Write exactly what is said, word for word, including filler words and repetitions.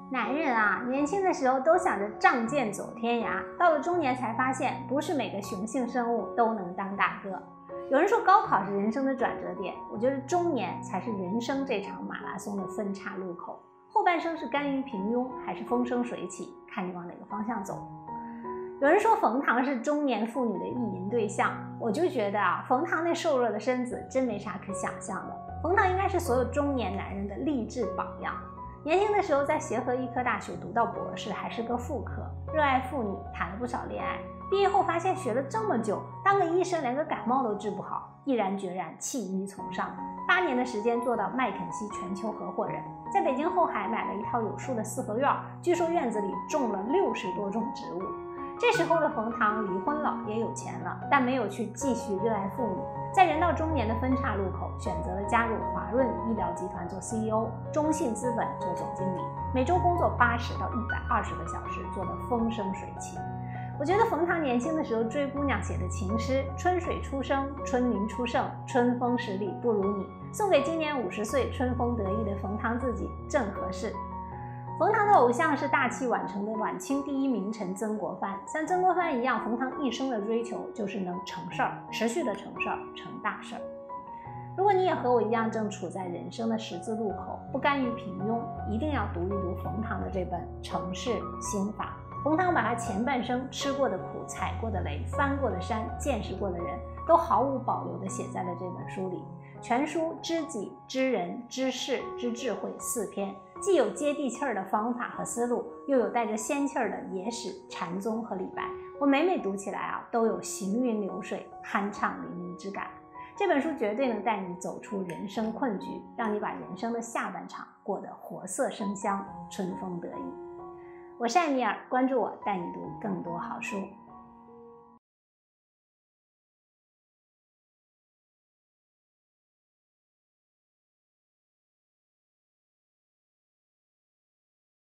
男人啊，年轻的时候都想着仗剑走天涯，到了中年才发现，不是每个雄性生物都能当大哥。有人说高考是人生的转折点，我觉得中年才是人生这场马拉松的分岔路口。后半生是甘于平庸，还是风生水起，看你往哪个方向走。有人说冯唐是中年妇女的意淫对象，我就觉得啊，冯唐那瘦弱的身子真没啥可想象的。冯唐应该是所有中年男人的励志榜样。年轻的时候在协和医科大学读到博士，还是个妇科，热爱妇女，谈了不少恋爱。毕业后发现学了这么久，当个医生连个感冒都治不好，毅然决然弃医从商。八年的时间做到麦肯锡全球合伙人，在北京后海买了一套有树的四合院，据说院子里种了六十多种植物。这时候的冯唐离婚了，也有钱了，但没有去继续热爱妇女，在人到中年的分岔路口，选择了加入华润医疗集团做 C E O， 中信资本做总经理，每周工作八十到一百二十个小时，做得风生水起。我觉得冯唐年轻的时候追姑娘写的情诗“春水初生，春林初盛，春风十里不如你”，送给今年五十岁春风得意的冯唐自己正合适。冯唐的偶像是大器晚成的晚清第一名臣曾国藩，像曾国藩一样，冯唐一生的追求就是能成事儿，持续的成事儿，成大事儿。如果你也和我一样正处在人生的十字路口，不甘于平庸，一定要读一读冯唐的这本《成事心法》。冯唐把他前半生吃过的苦、踩过的雷、翻过的山、见识过的人都毫无保留地写在了这本书里。全书知己、知人、知事、知智慧四篇，既有接地气儿的方法和思路，又有带着仙气儿的野史、禅宗和李白。我每每读起来啊，都有行云流水、酣畅淋漓之感。这本书绝对能带你走出人生困局，让你把人生的下半场过得活色生香、春风得意。我是艾米尔，关注我，带你读更多好书。